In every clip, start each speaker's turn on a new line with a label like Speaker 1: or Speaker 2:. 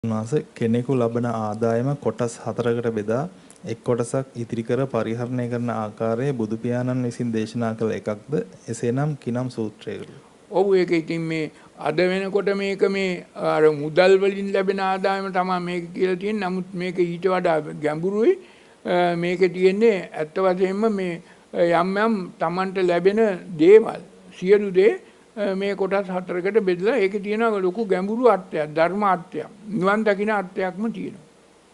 Speaker 1: මාස කෙනෙකු ලබන ආදායම කොටස් 4කට බෙදා එක් කොටසක් ඉතිරි කර පරිහරණය කරන ආකාරය බුදු පියාණන් විසින් දේශනා කළ එකක්ද එසේනම් කිනම් සූත්‍රයකද?
Speaker 2: ඔව් ඒක ඉතින් මේ අද වෙනකොට මේක මේ අර මුදල් වලින් ලැබෙන ආදායම තමයි මේක කියලා තියෙන්නේ. නමුත් මේක ඊට වඩා ගැඹුරුයි. මේකේ තියෙන්නේ ඇත්ත වශයෙන්ම මේ යම් Tamanට ලැබෙන දේවල් සියලු දේ මේ කොටස් 4කට බෙදලා ඒකේ තියෙන ලොකු ගැඹුරු අර්ථයක් ධර්ම අර්ථයක් නිවන් දකින අර්ථයක්ම තියෙනවා.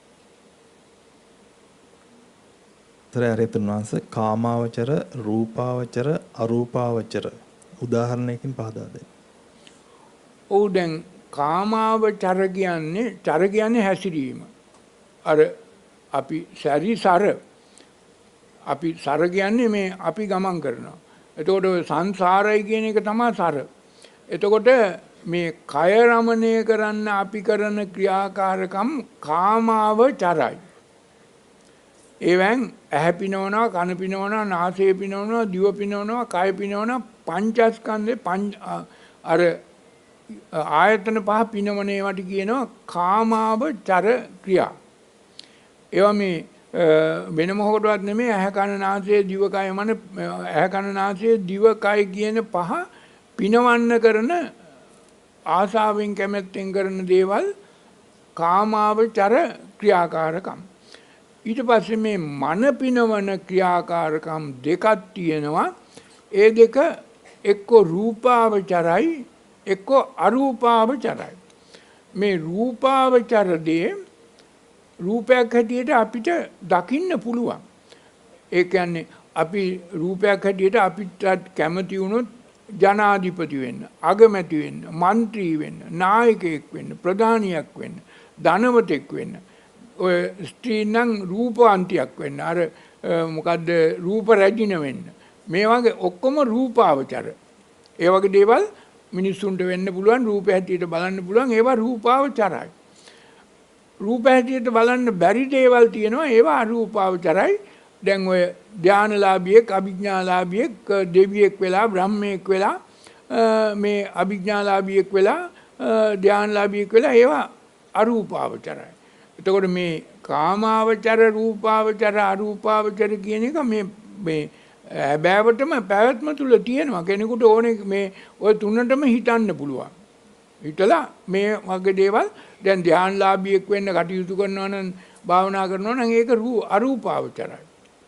Speaker 1: ත්‍රාරියතුන් වහන්සේ කාමාවචර, රූපාවචර, අරූපාවචර උදාහරණයකින් පහදා දෙන්න.
Speaker 2: ඔව් දැන් කාමාවචර කියන්නේ හැසිරීම. අර අපි සැරිසර අපි සර කියන්නේ මේ අපි ගමන් කරනවා. එතකොට සංසාරය කියන එක තමයි සර. එතකොට මේ කය රමණය කරන්න අපි කරන ක්‍රියාකාරකම් කාමාවචරයි. ඒවෙන් ඇහැ පිනවනවා, කන පිනවනවා, නාසය පිනවනවා, දිව පිනවනවා, කය පිනවනවා, පංචස්කන්ධේ අර ආයතන පහ පිනවන ඒවට කියනවා කාමාවචර ක්‍රියා. ඒවා මේ වෙන මොකටවත් නෙමෙයි ඇහැ කන නාසය දිව කය මන ඇහැ කන නාසය දිව කය කියන පහ පිනවන්න කරන ආසාවෙන් කැමැත්තෙන් කරන දේවල් කාමාවචර ක්‍රියාකාරකම්. ඊට පස්සේ මේ මන පිනවන ක්‍රියාකාරකම් දෙකක් තියෙනවා. ඒ දෙක එක්ක රූපාවචරයි එක්ක අරූපාවචරයි. මේ රූපාවචර දේ රූපයක් හැටියට අපිට දකින්න පුළුවන්. ඒ කියන්නේ අපි රූපයක් හැටියට අපිට කැමති වුණොත් ජනාධිපති වෙන්න, අගමැති වෙන්න, മന്ത്രി වෙන්න, නායකයෙක් වෙන්න, ප්‍රධානියක් වෙන්න, ධනවතෙක් වෙන්න. ඔය ස්ත්‍රීන් නම් රූපවන්තියක් වෙන්න. අර මොකද්ද රූප රැජින වෙන්න. මේ වගේ ඔක්කොම රූපාවචර. ඒ වගේ දේවල් මිනිස්සුන්ට වෙන්න පුළුවන්, රූපය හැටියට බලන්න පුළුවන්. ඒවා රූපාවචරයි. රූප හැටියට බලන්න බැරි දේවල් තියෙනවා. ඒවා අරූපාවචරයි. දැන් ඔය ධානලාභියෙක්, අභිඥාලාභියෙක්, දෙවියෙක් වෙලා, බ්‍රහ්මයෙක් වෙලා, මේ අභිඥාලාභියෙක් වෙලා, ධානලාභියෙක් වෙලා ඒවා අරූපාවචරයි. එතකොට මේ කාමාවචර, රූපාවචර, අරූපාවචර කියන එක මේ හැබෑවටම පැවැත්ම තුල තියෙනවා. කෙනෙකුට ඕනේ මේ ඔය තුනටම හිතන්න පුළුවන්. හිතලා මේ වගේ දේවල් දැන් ධානලාභියෙක් වෙන්න කටයුතු කරනවා නම් භාවනා කරනවා නම් ඒක අරූපාවචරයි.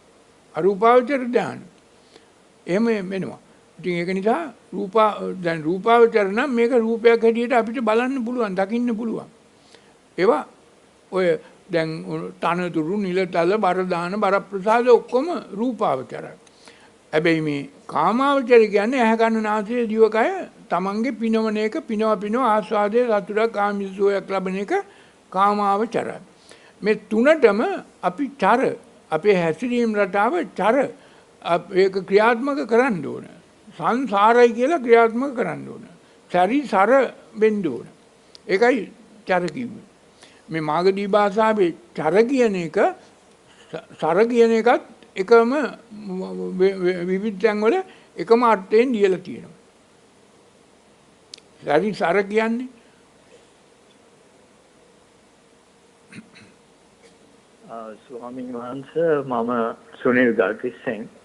Speaker 2: අරූපාවචර ධාන. එහෙම වෙනවා. ඉතින් ඒක නිසා දැන් රූපාවචර නම් මේක රූපයක් හැටියට අපිට බලන්න පුළුවන්, දකින්න පුළුවන්. ඒවා ඔය දැන් තනතුරු, නිලතල, බරදාන, බරප්‍රසාද ඔක්කොම රූපාවචරයි. හැබැයි මේ කාමාවචර කියන්නේ ඇහැ කන නාසය දිවකය තමන්ගේ පිනවන එක, පිනව ආස්වාදයේ සතුටක් ආමිසෝයක් ලබන එක කාමාවචරයි. මේ තුනටම අපි චර, අපේ හැසිරීම රටාව චර ඒක ක්‍රියාත්මක කරන්න ඕන. සංසාරයි කියලා ක්‍රියාත්මක කරන්න ඕන. සැරිසර වෙන්න ඕන. ඒකයි චර කිව්වේ. මේ මාගදී භාෂාවේ චර කියන එක සර කියන එකත් එකම විවිධ තැන්වල එකම අර්ථයෙන් දීලා තියෙනවා. සැරිසර කියන්නේ
Speaker 3: ස්වාමීන් වහන්සේ මම සුනිල් ගල්කිස්සෙන්